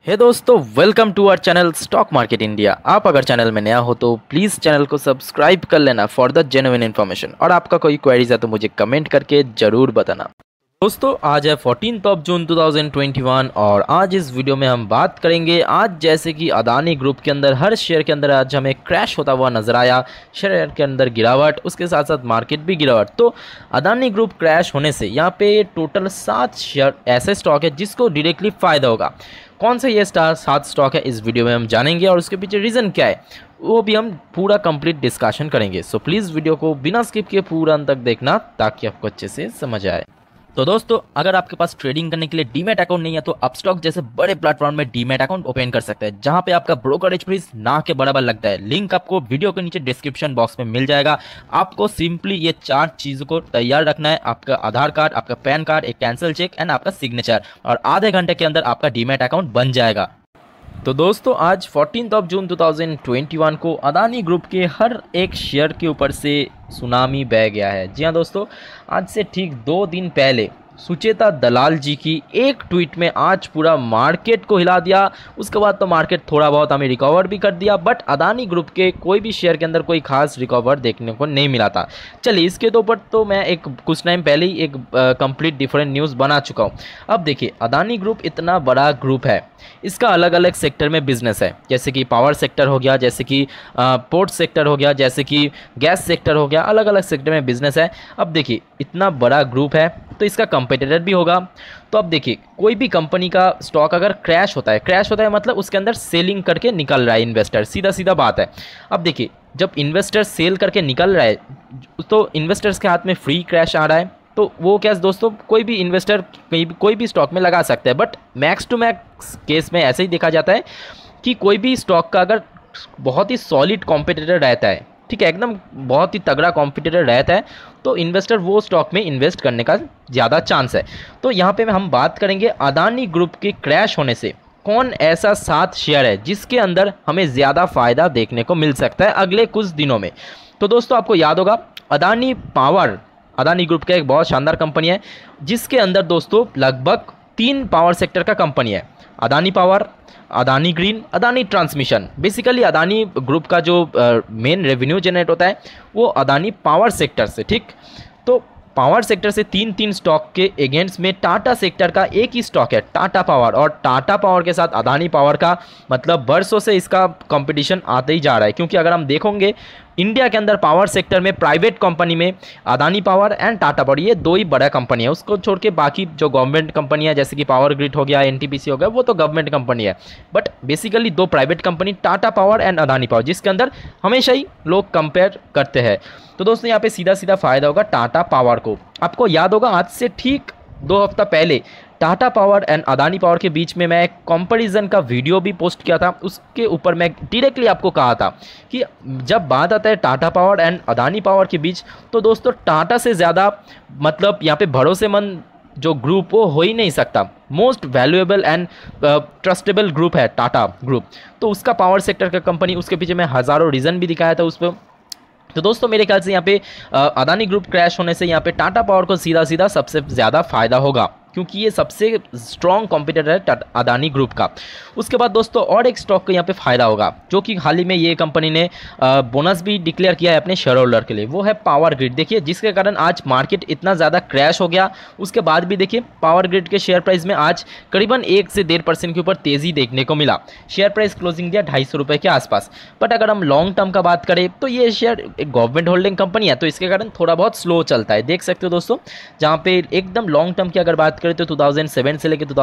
हे दोस्तों, welcome to our channel stock market India. आप अगर चैनल में नया हो तो प्लीज़ चैनल को सब्सक्राइब कर लेना फॉर द जेन्युइन इन्फॉर्मेशन। और आपका कोई क्वेरीज है तो मुझे कमेंट करके ज़रूर बताना। दोस्तों, आज है 14 जून 2021 और आज इस वीडियो में हम बात करेंगे। आज जैसे कि अदानी ग्रुप के अंदर हर शेयर के अंदर आज हमें क्रैश होता हुआ नजर आया, शेयर के अंदर गिरावट, उसके साथ साथ मार्केट भी गिरावट। तो अदानी ग्रुप क्रैश होने से यहाँ पे टोटल 7 शेयर ऐसे स्टॉक है जिसको डायरेक्टली फ़ायदा होगा। कौन से ये 7 स्टॉक है इस वीडियो में हम जानेंगे और उसके पीछे रीज़न क्या है वो भी हम पूरा कंप्लीट डिस्कशन करेंगे। सो प्लीज़ वीडियो को बिना स्किप किए पूरा अंत तक देखना ताकि आपको अच्छे से समझ आए। तो दोस्तों, अगर आपके पास ट्रेडिंग करने के लिए डीमैट अकाउंट नहीं है तो अपस्टॉक जैसे बड़े प्लेटफॉर्म में डीमैट अकाउंट ओपन कर सकते हैं, जहां पे आपका ब्रोकरेज फीस ना के बराबर लगता है। लिंक आपको वीडियो के नीचे डिस्क्रिप्शन बॉक्स में मिल जाएगा। आपको सिंपली ये 4 चीज़ों को तैयार रखना है: आपका आधार कार्ड, आपका पैन कार्ड, एक कैंसिल चेक एंड आपका सिग्नेचर, और आधे घंटे के अंदर आपका डीमैट अकाउंट बन जाएगा। तो दोस्तों, आज 14 जून 2021 को अदानी ग्रुप के हर एक शेयर के ऊपर से सुनामी बह गया है। जी हाँ दोस्तों, आज से ठीक 2 दिन पहले सुचेता दलाल जी की एक ट्वीट में आज पूरा मार्केट को हिला दिया। उसके बाद तो मार्केट थोड़ा बहुत हमें रिकवर भी कर दिया, बट अदानी ग्रुप के कोई भी शेयर के अंदर कोई खास रिकवर देखने को नहीं मिला था। चलिए, इसके ऊपर तो मैं एक कुछ टाइम पहले ही एक कंप्लीट डिफरेंट न्यूज़ बना चुका हूँ। अब देखिए, अदानी ग्रुप इतना बड़ा ग्रुप है, इसका अलग अलग सेक्टर में बिजनेस है, जैसे कि पावर सेक्टर हो गया, जैसे कि पोर्ट सेक्टर हो गया, जैसे कि गैस सेक्टर हो गया, अलग अलग सेक्टर में बिजनेस है। अब देखिए, इतना बड़ा ग्रुप है तो इसका कंपटीटर भी होगा। तो अब देखिए, कोई भी कंपनी का स्टॉक अगर क्रैश होता है मतलब उसके अंदर सेलिंग करके निकल रहा है इन्वेस्टर, सीधा सीधा बात है। अब देखिए, जब इन्वेस्टर सेल करके निकल रहा है तो इन्वेस्टर्स के हाथ में फ्री क्रैश आ रहा है। तो वो क्या दोस्तों, कोई भी इन्वेस्टर कोई भी स्टॉक में लगा सकता है, but max to max case में ऐसे ही देखा जाता है कि कोई भी स्टॉक का अगर बहुत ही सॉलिड कॉम्पिटिटर रहता है, ठीक है, एकदम बहुत ही तगड़ा कॉम्पिटिटर रहता है, तो इन्वेस्टर वो स्टॉक में इन्वेस्ट करने का ज़्यादा चांस है। तो यहाँ पे हम बात करेंगे अदानी ग्रुप के क्रैश होने से कौन ऐसा 7 शेयर है जिसके अंदर हमें ज़्यादा फ़ायदा देखने को मिल सकता है अगले कुछ दिनों में। तो दोस्तों, आपको याद होगा अदानी पावर अदानी ग्रुप का एक बहुत शानदार कंपनी है, जिसके अंदर दोस्तों लगभग 3 पावर सेक्टर का कंपनी है: Adani power, Adani green, Adani transmission. Basically Adani group का जो मेन रेवेन्यू जनरेट होता है वो अदानी पावर सेक्टर से, ठीक। तो पावर सेक्टर से 3 स्टॉक के अगेंस्ट में टाटा सेक्टर का एक ही स्टॉक है, टाटा पावर, और टाटा पावर के साथ अदानी पावर का मतलब वर्षों से इसका कंपटीशन आते ही जा रहा है। क्योंकि अगर हम देखोगे इंडिया के अंदर पावर सेक्टर में प्राइवेट कंपनी में Adani power and Tata power, ये 2 ही बड़ा कंपनी है। उसको छोड़ के बाकी जो गवर्नमेंट कंपनी है जैसे कि पावर ग्रिड हो गया, एनटीपीसी हो गया, वो तो गवर्नमेंट कंपनी है। But basically 2 private company, Tata power and Adani power, जिसके अंदर हमेशा ही लोग कंपेयर करते हैं। तो दोस्तों, यहाँ पे सीधा सीधा फायदा होगा टाटा पावर को। आपको याद होगा आज से ठीक 2 हफ्ता पहले Tata power and Adani power के बीच में मैं एक कंपैरिजन का वीडियो भी पोस्ट किया था। उसके ऊपर मैं डायरेक्टली आपको कहा था कि जब बात आता है Tata power and Adani power के बीच, तो दोस्तों टाटा से ज़्यादा मतलब यहाँ पे भरोसेमंद जो ग्रुप वो हो ही नहीं सकता। Most valuable and trustable group है टाटा ग्रुप। तो उसका पावर सेक्टर का कंपनी, उसके पीछे मैं हज़ारों रीज़न भी दिखाया था उस पर। तो दोस्तों, मेरे ख्याल से यहाँ पे अदानी ग्रुप क्रैश होने से यहाँ पे टाटा पावर को सीधा सीधा सबसे ज़्यादा फायदा होगा, क्योंकि ये सबसे स्ट्रॉन्ग कॉम्पिटिटर है अदानी ग्रुप का। उसके बाद दोस्तों, और एक स्टॉक को यहाँ पे फ़ायदा होगा जो कि हाल ही में ये कंपनी ने बोनस भी डिक्लेयर किया है अपने शेयर होल्डर के लिए, वो है पावर ग्रिड। देखिए, जिसके कारण आज मार्केट इतना ज़्यादा क्रैश हो गया, उसके बाद भी देखिए पावर ग्रिड के शेयर प्राइस में आज करीबन 1 से 1.5% के ऊपर तेज़ी देखने को मिला। शेयर प्राइस क्लोजिंग दिया 250 रुपये के आसपास। बट अगर हम लॉन्ग टर्म का बात करें तो ये शेयर एक गवर्नमेंट होल्डिंग कंपनी है, तो इसके कारण थोड़ा बहुत स्लो चलता है। देख सकते हो दोस्तों, जहाँ पे एकदम लॉन्ग टर्म की अगर बात करें तो 2007 से लेकर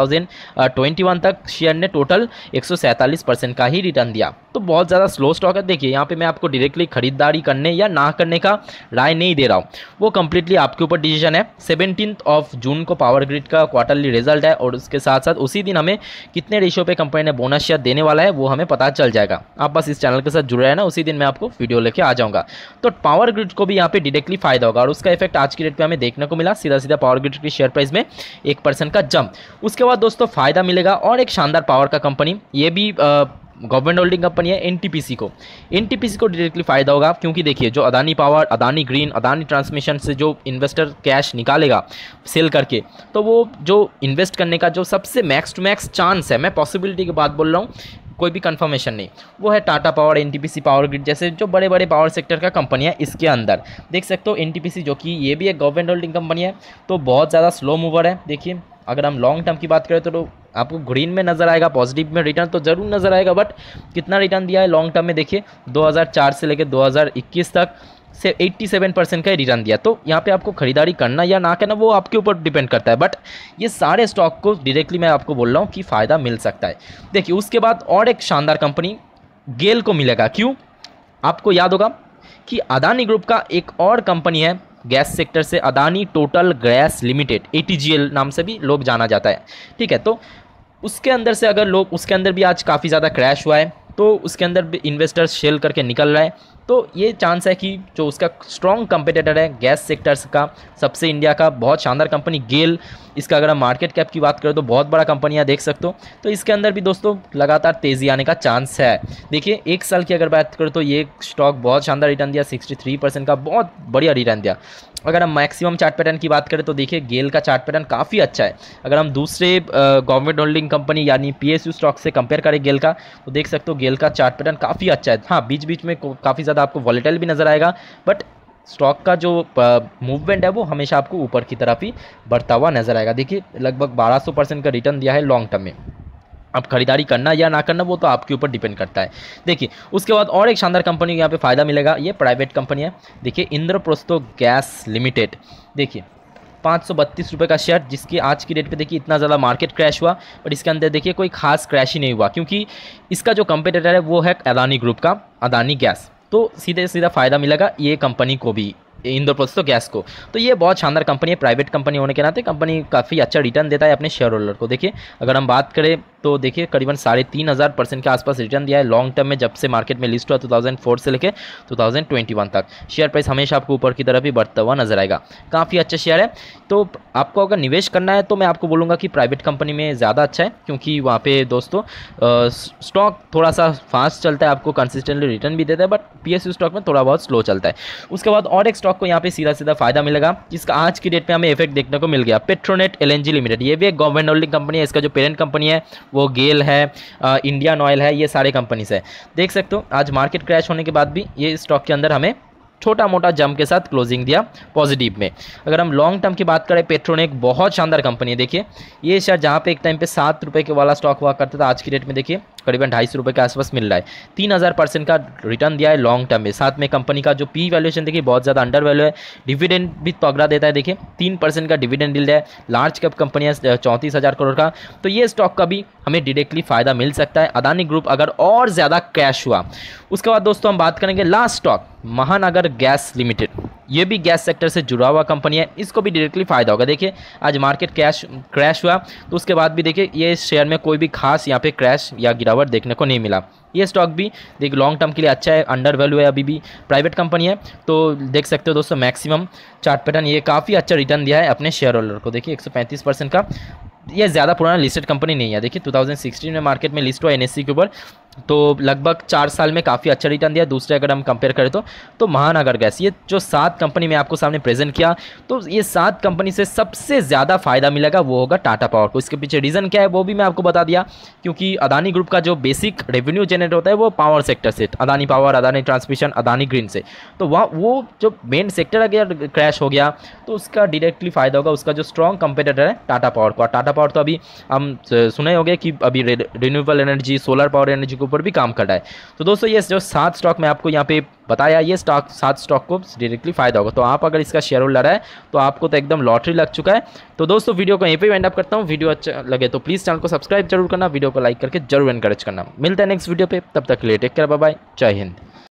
2021 तक शेयर ने टोटल 147% का ही रिटर्न दिया। तो बहुत ज़्यादा स्लो स्टॉक है। देखिए, यहाँ पे मैं आपको डायरेक्टली खरीदारी करने या ना करने का राय नहीं दे रहा हूँ, वो कंप्लीटली आपके ऊपर डिसीजन है। 17 जून को पावर ग्रिड का क्वार्टरली रिजल्ट है, और उसके साथ साथ उसी दिन हमें कितने रेशियो पे कंपनी ने बोनस शेयर देने वाला है वो हमें पता चल जाएगा। आप बस इस चैनल के साथ जुड़े हैं ना, उसी दिन मैं आपको वीडियो लेके आ जाऊँगा। तो पावर ग्रिड को भी यहाँ पे डायरेक्टली फायदा होगा, और उसका इफेक्ट आज की डेट पे हमें देखने को मिला। सीधा सीधा पावर ग्रिड की शेयर प्राइस में 1% का जंप। उसके बाद दोस्तों फायदा मिलेगा और एक शानदार पावर का कंपनी, ये भी गवर्नमेंट होल्डिंग कंपनी है एनटीपीसी को डायरेक्टली फ़ायदा होगा, क्योंकि देखिए जो Adani power, Adani green, Adani Transmission से जो इन्वेस्टर कैश निकालेगा सेल करके, तो वो जो इन्वेस्ट करने का जो सबसे मैक्स टू मैक्स चांस है, मैं पॉसिबिलिटी की बात बोल रहा हूँ, कोई भी कंफर्मेशन नहीं, वो है Tata Power, NTPC, Power Grid जैसे जो बड़े बड़े पावर सेक्टर का कंपनी है। इसके अंदर देख सकते हो एनटीपीसी जो कि ये भी एक गवर्नमेंट होल्डिंग कंपनी है, तो बहुत ज़्यादा स्लो मूवर है। देखिए अगर हम लॉन्ग टर्म की बात करें तो आपको ग्रीन में नज़र आएगा, पॉजिटिव में रिटर्न तो ज़रूर नज़र आएगा, बट कितना रिटर्न दिया है लॉन्ग टर्म में देखिए 2004 से लेकर 2021 तक से 87% का रिटर्न दिया। तो यहाँ पे आपको खरीदारी करना या ना करना वो आपके ऊपर डिपेंड करता है, बट ये सारे स्टॉक को डायरेक्टली मैं आपको बोल रहा हूँ कि फ़ायदा मिल सकता है। देखिए उसके बाद और एक शानदार कंपनी गेल को मिलेगा। क्यों? आपको याद होगा कि अदानी ग्रुप का एक और कंपनी है गैस सेक्टर से, Adani Total Gas Limited, ATGL नाम से भी लोग जाना जाता है, ठीक है। तो उसके अंदर से अगर लोग, उसके अंदर भी आज काफ़ी ज़्यादा क्रैश हुआ है, तो उसके अंदर भी इन्वेस्टर्स सेल करके निकल रहा है। तो ये चांस है कि जो उसका स्ट्रॉन्ग कंपेटिटर है गैस सेक्टर्स का, सबसे इंडिया का बहुत शानदार कंपनी गेल, इसका अगर हम मार्केट कैप की बात करें तो बहुत बड़ा कंपनी है, देख सकते हो। तो इसके अंदर भी दोस्तों लगातार तेज़ी आने का चांस है। देखिए एक साल की अगर बात करें तो ये स्टॉक बहुत शानदार रिटर्न दिया, 63% का बहुत बढ़िया रिटर्न दिया। अगर हम मैक्सिमम चार्ट पैटर्न की बात करें तो देखिए गेल का चार्ट पैटर्न काफ़ी अच्छा है। अगर हम दूसरे गवर्नमेंट होल्डिंग कंपनी यानी PSU स्टॉक से कंपेयर करें गेल का, तो देख सकते हो गेल का चार्ट पैटर्न काफ़ी अच्छा है। हाँ, बीच बीच में काफ़ी ज़्यादा आपको वॉलेटाइल भी नज़र आएगा, बट स्टॉक का जो मूवमेंट है वो हमेशा आपको ऊपर की तरफ ही बढ़ता हुआ नजर आएगा। देखिए लगभग 1200% का रिटर्न दिया है लॉन्ग टर्म में। अब खरीदारी करना या ना करना वो तो आपके ऊपर डिपेंड करता है। देखिए उसके बाद और एक शानदार कंपनी को यहाँ पे फ़ायदा मिलेगा, ये प्राइवेट कंपनी है। देखिए इंद्रप्रस्थो गैस लिमिटेड, देखिए 532 रुपये का शेयर, जिसकी आज की डेट पे देखिए इतना ज़्यादा मार्केट क्रैश हुआ, बट इसके अंदर देखिए कोई खास क्रैश ही नहीं हुआ, क्योंकि इसका जो कंपेटिटर है वो है अदानी ग्रुप का अदानी गैस। तो सीधे सीधा फ़ायदा मिलेगा ये कंपनी को भी, इंद्रप्रस्थो गैस को। तो ये बहुत शानदार कंपनी है, प्राइवेट कंपनी होने के नाते कंपनी काफ़ी अच्छा रिटर्न देता है अपने शेयर होल्डर को। देखिए अगर हम बात करें तो देखिए करीबन 3500% के आसपास रिटर्न दिया है लॉन्ग टर्म में, जब से मार्केट में लिस्ट हुआ 2004 से लेकर 2021 तक। शेयर प्राइस हमेशा आपको ऊपर की तरफ ही बढ़ता हुआ नजर आएगा, काफ़ी अच्छा शेयर है। तो आपको अगर निवेश करना है तो मैं आपको बोलूँगा कि प्राइवेट कंपनी में ज़्यादा अच्छा है, क्योंकि वहाँ पे दोस्तों स्टॉक थोड़ा सा फास्ट चलता है, आपको कंसिस्टेंटली रिटर्न भी देता है, बट PSU स्टॉक में थोड़ा बहुत स्लो चलता है। उसके बाद और एक स्टॉक को यहाँ पे सीधा सीधा फायदा मिलेगा, जिसका आज की डेट में हमें इफेक्ट देखने को मिल गया, पेट्रोनेट LNG लिमिटेड। ये भी एक गवर्नमेंट होल्डिंग कंपनी है, इसका जो पेरेंट कंपनी है वो गेल है, इंडियन ऑयल है, ये सारे कंपनीज है। देख सकते हो आज मार्केट क्रैश होने के बाद भी ये स्टॉक के अंदर हमें छोटा मोटा जंप के साथ क्लोजिंग दिया पॉजिटिव में। अगर हम लॉन्ग टर्म की बात करें, पेट्रोनेट बहुत शानदार कंपनी है। देखिए ये शेयर जहाँ पे एक टाइम पे 7 रुपये के वाला स्टॉक हुआ करता था, आज की डेट में देखिए करीबन 250 रुपये के आसपास मिल रहा है। 3000% का रिटर्न दिया है लॉन्ग टर्म में। साथ में कंपनी का जो P वैल्यूएशन देखिए बहुत ज़्यादा अंडर वैल्यू है, डिविडेंड भी तगड़ा देता है। देखिए 3% का डिविडेंड मिल रहा है, लार्ज कैप कंपनी है 34,000 करोड़ का। तो ये स्टॉक का भी हमें डायरेक्टली फ़ायदा मिल सकता है अदानी ग्रुप अगर और ज़्यादा कैश हुआ। उसके बाद दोस्तों हम बात करेंगे last stock, Mahanagar Gas Limited. ये भी गैस सेक्टर से जुड़ा हुआ कंपनी है, इसको भी डायरेक्टली फ़ायदा होगा। देखिए आज मार्केट क्रैश हुआ, तो उसके बाद भी देखिए ये शेयर में कोई भी खास यहाँ पे क्रैश या गिरावट देखने को नहीं मिला। ये स्टॉक भी देखिए लॉन्ग टर्म के लिए अच्छा है, अंडर वैल्यू है, अभी भी प्राइवेट कंपनी है। तो देख सकते हो दोस्तों मैक्सिमम चार्ट पैटर्न ये काफ़ी अच्छा रिटर्न दिया है अपने शेयर होल्डर को। देखिए 135% का, ये ज़्यादा पुराना लिस्टेड कंपनी नहीं है। देखिए 2016 में मार्केट में लिस्ट हुआ NSE के ऊपर, तो लगभग 4 साल में काफ़ी अच्छा रिटर्न दिया। दूसरे अगर हम कंपेयर करें तो महानगर गैस, ये जो 7 कंपनी में आपको सामने प्रेजेंट किया, तो ये 7 कंपनी से सबसे ज़्यादा फायदा मिलेगा वो होगा टाटा पावर को। इसके पीछे रीज़न क्या है वो भी मैं आपको बता दिया, क्योंकि अदानी ग्रुप का जो बेसिक रेवेन्यू जनरेट होता है वो पावर सेक्टर से, Adani power, Adani Transmission, Adani Green से। तो वह वो जो मेन सेक्टर अगर क्रैश हो गया तो उसका डायरेक्टली फ़ायदा होगा उसका जो स्ट्रॉन्ग कंपेटिटर है टाटा पावर को। टाटा पावर तो अभी हम सुने होंगे कि अभी renewable energy, solar power energy के ऊपर भी काम कर रहा है। तो दोस्तों ये जो 7 स्टॉक मैं आपको यहाँ पे बताया, ये 7 स्टॉक को डायरेक्टली फायदा होगा। तो आप अगर इसका शेयर होल्डर है तो आपको तो एकदम लॉटरी लग चुका है। तो दोस्तों वीडियो को यहीं पे एंड अप करता हूँ। वीडियो अच्छा लगे तो प्लीज़ चैनल को सब्सक्राइब जरूर करना, वीडियो को लाइक करके जरूर एनकरेज करना। मिलता है नेक्स्ट वीडियो पे, तब तक के लिए टेक केयर, बाय बाय, जय हिंद।